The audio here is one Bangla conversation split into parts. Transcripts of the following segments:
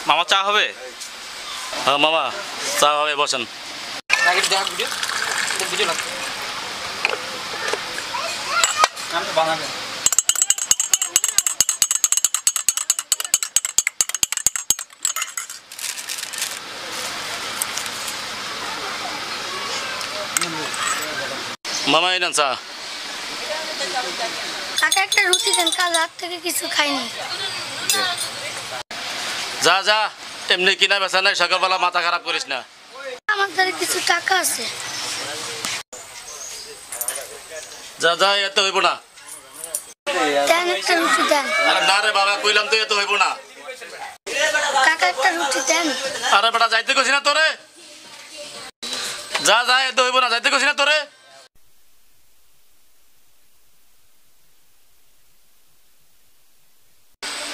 মামা চা হবে? হ্যাঁ মামা চা হবে, বসেন। মামা এই নেন চা। কাকা একটা রুটি দেন, কাল রাত থেকে কিছু খাইনি। যা যা, এমনি কিনা বেচা নাই, সকালবেলা মাথা খারাপ করিস না। আমার দ্বারা কিছু টাকা আছে। যা যা, এত হইব না। দেন একটা রুটি দেন। আরে না রে বাবা, কইলাম তো এত হইব না। কাকা একটা রুটি দেন। আরে বেটা যাইতে কইছি না তোরে, যা যা, এত হইব না, যাইতে কইছি না তোরে।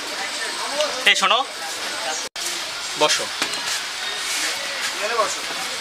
এই শোনো, বসো। বসো।